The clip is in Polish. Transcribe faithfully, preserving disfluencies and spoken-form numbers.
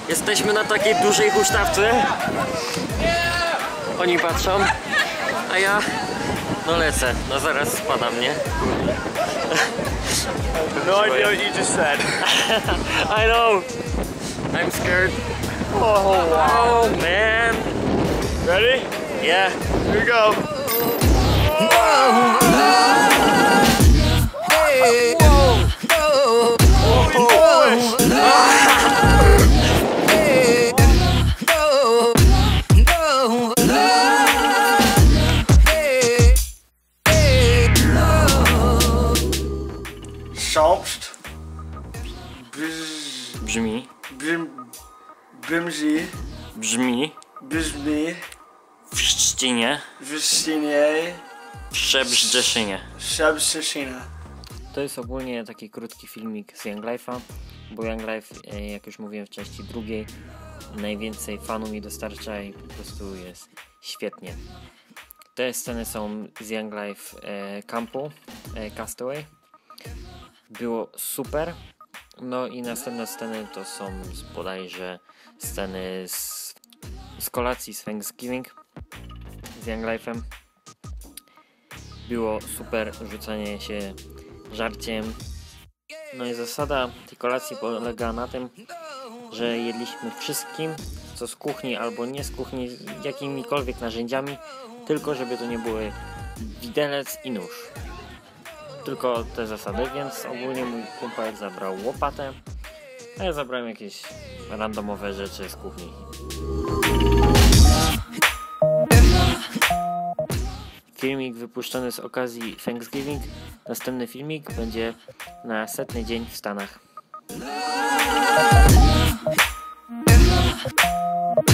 Jesteśmy na takiej dużej huśtawce. Oni patrzą, a ja no lecę. No zaraz spadam, nie? No idea what you just said. I know. I'm scared. Oh, wow, man. Ready? Yeah. Here we go. Szopszt. Brzmi. Brzmi. Brzmi. Brzmi. W Szczecinie. W Szczecinie. W Szczebrzeszynie. Szczebrzeszyna. To jest ogólnie taki krótki filmik z Young Life'a, bo Young Life, jak już mówiłem w części drugiej, najwięcej fanu mi dostarcza i po prostu jest świetnie. Te sceny są z Young Life e, campu e, Castaway. Było super. No i następne sceny to są bodajże sceny z, z kolacji z Thanksgiving z Young Life'em. Było super rzucanie się żarciem. No i zasada tej kolacji polega na tym, że jedliśmy wszystkim, co z kuchni albo nie z kuchni, jakimikolwiek narzędziami, tylko żeby to nie były widelec i nóż. Tylko te zasady, więc ogólnie mój kumpel zabrał łopatę, a ja zabrałem jakieś randomowe rzeczy z kuchni. Filmik wypuszczony z okazji Thanksgiving. Następny filmik będzie na setny dzień w Stanach.